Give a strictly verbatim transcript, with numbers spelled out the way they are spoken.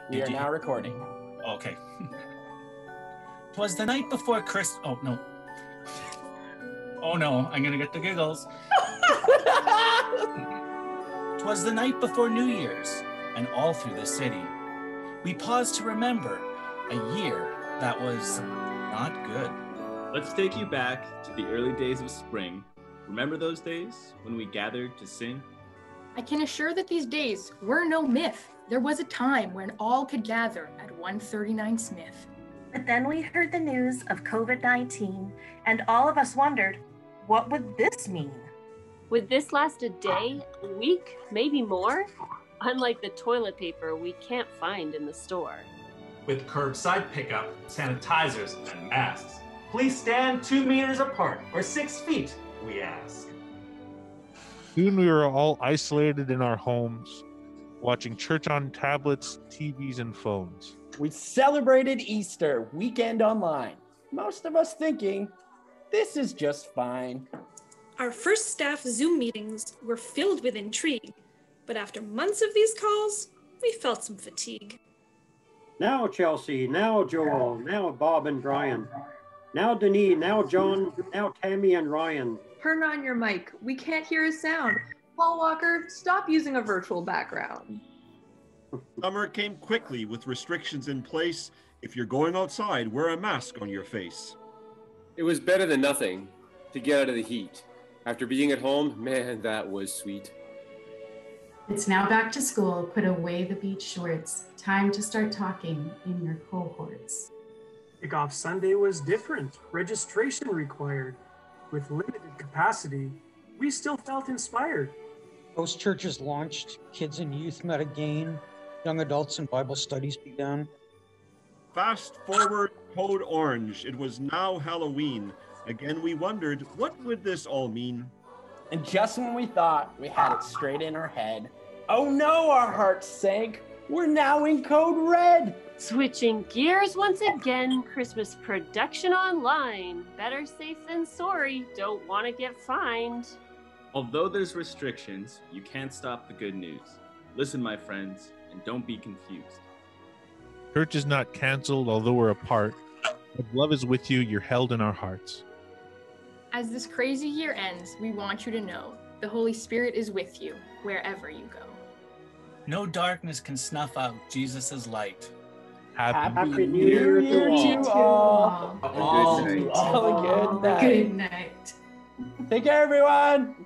We Did are you- now recording. Okay. Twas the night before Chris. Oh no. Oh no, I'm gonna get the giggles. Twas the night before New Year's, and all through the city, we paused to remember a year that was not good. Let's take you back to the early days of spring. Remember those days when we gathered to sing? I can assure that these days were no myth. There was a time when all could gather at one thirty-nine Smith. But then we heard the news of COVID nineteen, and all of us wondered, what would this mean? Would this last a day, a week, maybe more? Unlike the toilet paper we can't find in the store. With curbside pickup, sanitizers, and masks, please stand two meters apart or six feet, we ask. Soon we were all isolated in our homes, watching church on tablets, T Vs, and phones. We celebrated Easter weekend online. Most of us thinking, this is just fine. Our first staff Zoom meetings were filled with intrigue, but after months of these calls, we felt some fatigue. Now Chelsea, now Joel, now Bob and Brian, now Denise, now John, now Tammy and Ryan. Turn on your mic. We can't hear a sound. Paul Walker, stop using a virtual background. Summer came quickly with restrictions in place. If you're going outside, wear a mask on your face. It was better than nothing to get out of the heat. After being at home, man, that was sweet. It's now back to school. Put away the beach shorts. Time to start talking in your cohorts. Kickoff Sunday was different. Registration required. With limited capacity, we still felt inspired. Most churches launched, kids and youth met again, young adults and Bible studies began. Fast forward, code orange. It was now Halloween. Again, we wondered, what would this all mean? And just when we thought we had it straight in our head, oh no, our hearts sank. We're now in code red. Switching gears once again, Christmas production online. Better safe than sorry, don't want to get fined. Although there's restrictions, you can't stop the good news. Listen, my friends, and don't be confused. Church is not canceled, although we're apart. If love is with you, you're held in our hearts. As this crazy year ends, we want you to know the Holy Spirit is with you wherever you go. No darkness can snuff out Jesus' light. Happy, Happy New Year to all. all. All, all, all good night. Good night. Take care, everyone.